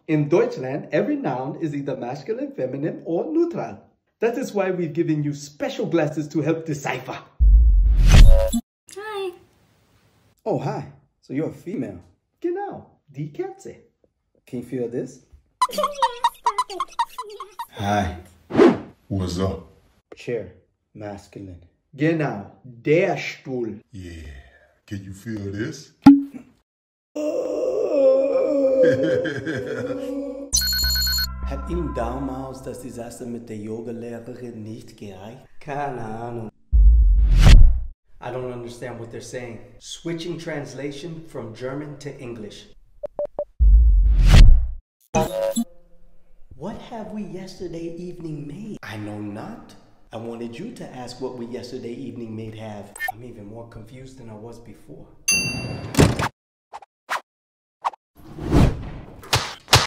In Deutschland, every noun is either masculine, feminine, or neutral. That is why we've given you special glasses to help decipher. Hi. Oh, hi. So you're a female. Genau, die Katze. Can you feel this? Hi. What's up? Chair. Masculine. Genau, der Stuhl. Yeah. Can you feel this? Hat Ihnen damals das Desaster mit der Yogalehrerin nicht gereicht? Keine Ahnung. I don't understand what they're saying. Switching translation from German to English. What have we yesterday evening made? I know not. I wanted you to ask what we yesterday evening made have. I'm even more confused than I was before.